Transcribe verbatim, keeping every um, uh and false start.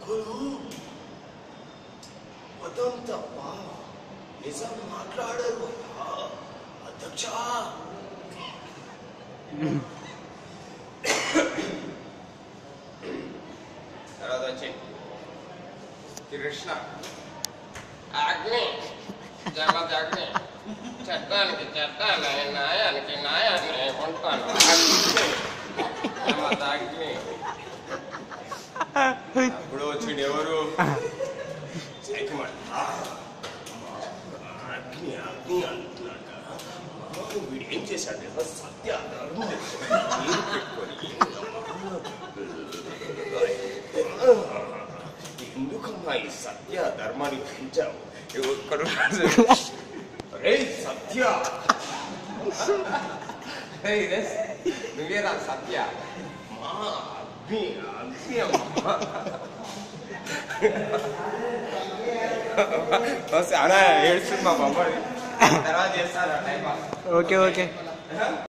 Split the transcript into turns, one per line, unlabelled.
అవును వదంతప్ప నిజం మాట్లాడారు అధ్యక్ష. తర్వాత వచ్చి కృష్ణ అగ్ని జగత్ అగ్ని చట్టానికి చట్టాన్ని న్యాయానికి న్యాయాన్ని ఉంటాను జగత్ అగ్ని. అప్పుడు వచ్చిండు ఎవరు అగ్ని అగ్ని అంటున్నాక వీడు ఏం చేశాడు సత్య నీరు పెట్టుకొని ఎందుకమ్మా ఈ సత్య ధర్మాన్ని పెంచావు రే సత్య నువ్వేరా సత్య మా అగ్ని అగ్ని అమ్మా అలా ఏడుస్తుంది మా బాబా తర్వాత చేస్తారా టైం పాస్.
Okay okay.